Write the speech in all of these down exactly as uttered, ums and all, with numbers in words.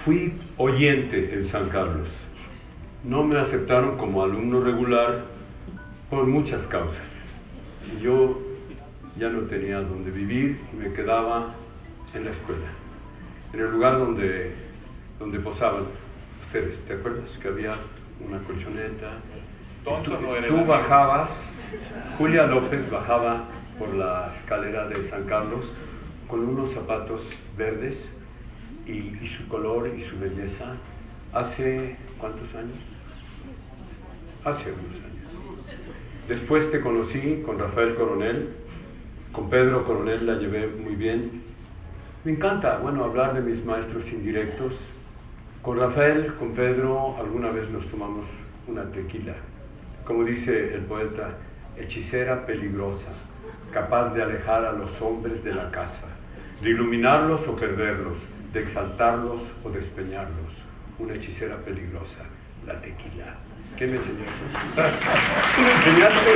fui oyente en San Carlos. No me aceptaron como alumno regular por muchas causas. Yo ya no tenía donde vivir y me quedaba en la escuela, en el lugar donde, donde posaban ustedes. ¿Te acuerdas que había una colchoneta? Tonto Tú, no era tú bajabas, Julia López bajaba por la escalera de San Carlos con unos zapatos verdes y, y su color y su belleza. ¿Hace cuántos años? Hace algunos años. Después te conocí con Rafael Coronel, con Pedro Coronel la llevé muy bien. Me encanta, bueno, hablar de mis maestros indirectos. Con Rafael, con Pedro, alguna vez nos tomamos una tequila. Como dice el poeta, hechicera peligrosa, capaz de alejar a los hombres de la casa, de iluminarlos o perderlos, de exaltarlos o despeñarlos. Una hechicera peligrosa, la tequila. ¿Qué me enseñó eso? ¿Qué me enseñaste?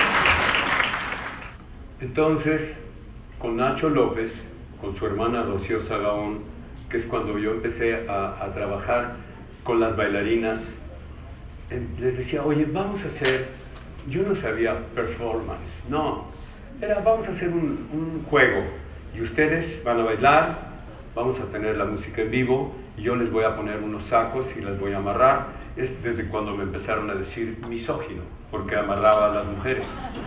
Entonces, con Nacho López, con su hermana Rocío Sagaón, que es cuando yo empecé a, a trabajar con las bailarinas, les decía, oye, vamos a hacer, yo no sabía performance, no, era vamos a hacer un, un juego, y ustedes van a bailar, vamos a tener la música en vivo, y yo les voy a poner unos sacos y las voy a amarrar. Es desde cuando me empezaron a decir misógino, porque amarraba a las mujeres.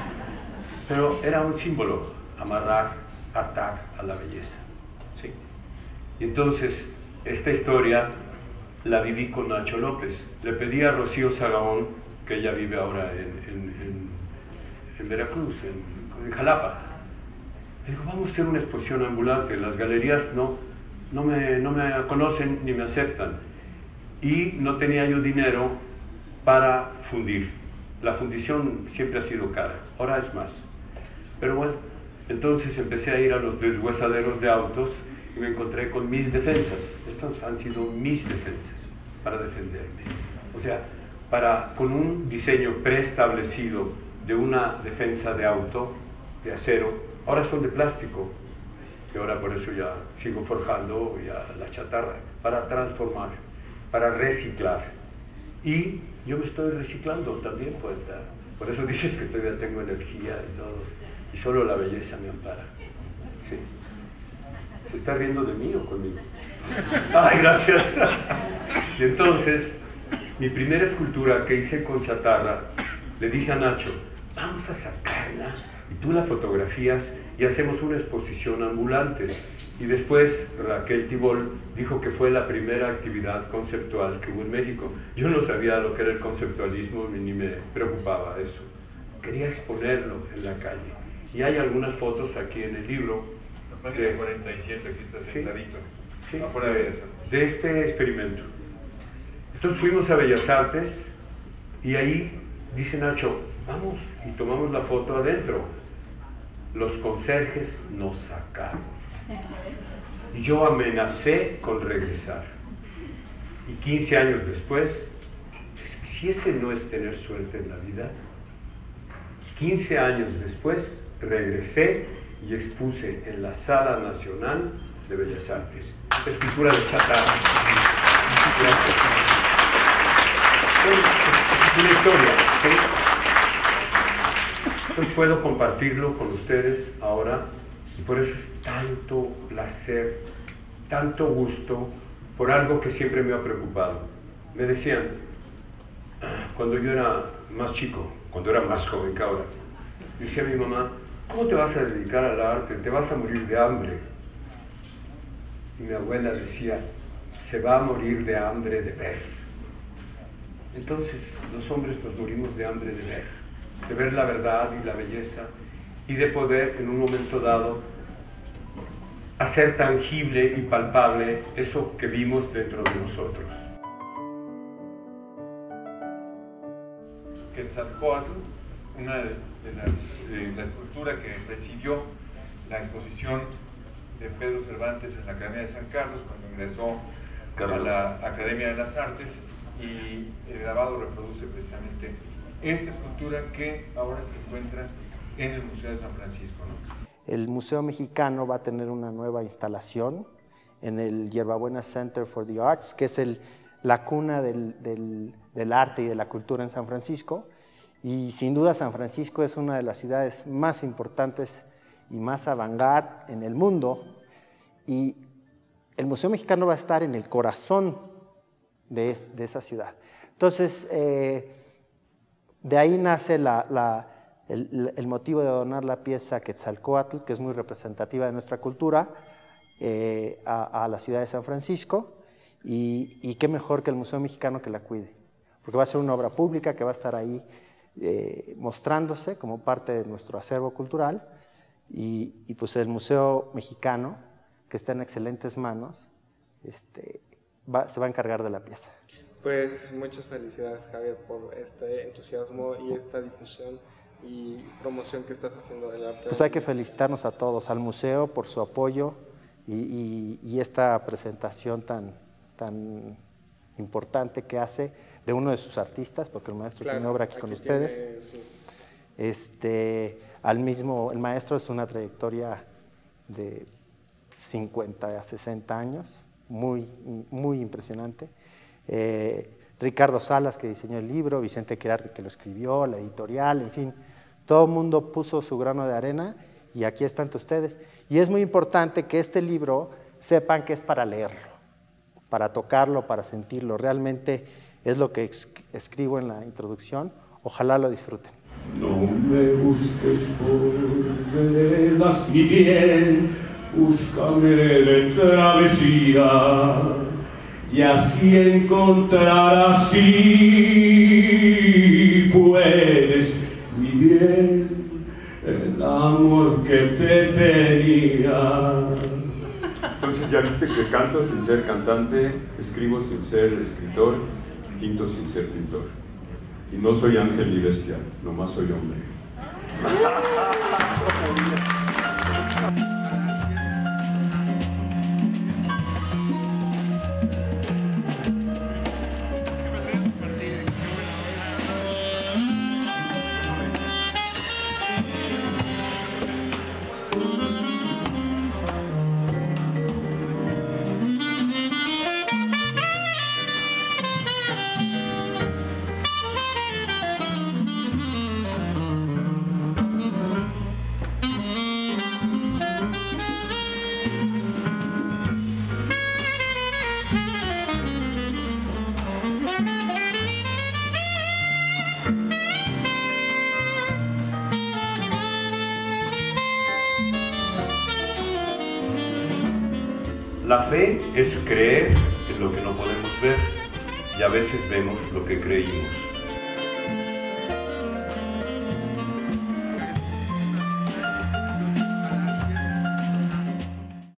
Pero era un símbolo, amarrar, atar a la belleza. ¿Sí? Y entonces, esta historia la viví con Nacho López. Le pedí a Rocío Sagaón, que ella vive ahora en, en, en, en Veracruz, en, en Jalapa. Le digo, vamos a hacer una exposición ambulante. Las galerías no, no, me, no me conocen ni me aceptan. Y no tenía yo dinero para fundir. La fundición siempre ha sido cara, ahora es más. Pero bueno, entonces empecé a ir a los deshuesaderos de autos y me encontré con mis defensas. Estas han sido mis defensas para defenderme. O sea, para, con un diseño preestablecido de una defensa de auto, de acero, ahora son de plástico. Y ahora por eso ya sigo forjando ya la chatarra, para transformar, para reciclar. Y yo me estoy reciclando también, poeta. Por eso dices que todavía tengo energía y todo. Y solo la belleza me ampara. Sí. ¿Se está riendo de mí o conmigo? ¡Ay, gracias! Y entonces, mi primera escultura que hice con chatarra, le dije a Nacho, vamos a sacarla, y tú la fotografías y hacemos una exposición ambulante. Y después Raquel Tibol dijo que fue la primera actividad conceptual que hubo en México. Yo no sabía lo que era el conceptualismo ni me preocupaba eso. Quería exponerlo en la calle. Y hay algunas fotos aquí en el libro. La página de, cuarenta y siete, aquí está sentadito. Sí, afuera de eso. De este experimento. Entonces fuimos a Bellas Artes y ahí dice Nacho, vamos y tomamos la foto adentro. Los conserjes nos sacaron. Y yo amenacé con regresar. Y quince años después, si ese no es tener suerte en la vida, quince años después regresé y expuse en la Sala Nacional de Bellas Artes, escultura de chatarra. Es una historia, ¿sí? Entonces puedo compartirlo con ustedes ahora y por eso es tanto placer, tanto gusto por algo que siempre me ha preocupado. Me decían, cuando yo era más chico, cuando era más joven que ahora, decía mi mamá, ¿cómo te vas a dedicar al arte? Te vas a morir de hambre. Y mi abuela decía, se va a morir de hambre de ver. Entonces los hombres nos morimos de hambre de ver, de ver la verdad y la belleza y de poder en un momento dado hacer tangible y palpable eso que vimos dentro de nosotros. Quetzalcóatl, una de las, eh, la escultura que presidió la exposición de Pedro Cervantes en la Academia de San Carlos cuando ingresó Carlos. a la Academia de las Artes, y el grabado reproduce precisamente esta escultura que ahora se encuentra en el Museo de San Francisco, ¿no? El Museo Mexicano va a tener una nueva instalación en el Hierbabuena Center for the Arts, que es el, la cuna del, del, del arte y de la cultura en San Francisco. Y sin duda San Francisco es una de las ciudades más importantes y más avant-garde en el mundo. Y el Museo Mexicano va a estar en el corazón de, es, de esa ciudad. Entonces, eh, de ahí nace la, la, el, el motivo de donar la pieza Quetzalcóatl, que es muy representativa de nuestra cultura, eh, a, a la ciudad de San Francisco. Y, y qué mejor que el Museo Mexicano que la cuide, porque va a ser una obra pública que va a estar ahí eh, mostrándose como parte de nuestro acervo cultural, y, y pues el Museo Mexicano, que está en excelentes manos, este, va, se va a encargar de la pieza. Pues muchas felicidades, Javier, por este entusiasmo y esta difusión y promoción que estás haciendo del arte. Pues hay que felicitarnos a todos, al museo por su apoyo y, y, y esta presentación tan, tan importante que hace de uno de sus artistas, porque el maestro claro, tiene obra aquí, aquí con ustedes. Su... Este, al mismo, el maestro es una trayectoria de cincuenta a sesenta años, muy, muy impresionante. Eh, Ricardo Salas, que diseñó el libro, Vicente Quirarte, que lo escribió, la editorial, en fin, todo el mundo puso su grano de arena y aquí están ustedes. Y es muy importante que este libro sepan que es para leerlo, para tocarlo, para sentirlo. Realmente es lo que escribo en la introducción. Ojalá lo disfruten. No me busques por veredas ni bien, búscame de travesía, y así encontrarás si puedes mi bien el amor que te tenía. Entonces ya viste que canto sin ser cantante, escribo sin ser escritor, pinto sin ser pintor. Y no soy ángel ni bestia, nomás soy hombre. La fe es creer en lo que no podemos ver y a veces vemos lo que creímos.